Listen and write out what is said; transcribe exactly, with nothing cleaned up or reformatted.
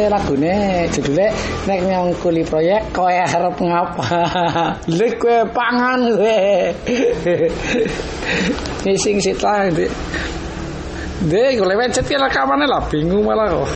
lagune judule nek nyangkuli proyek kowe arep ngapa. Lek kowe pangan kowe. Ini sing sita Dek, gue lewat cet ya rekamane lah bingung malah kok.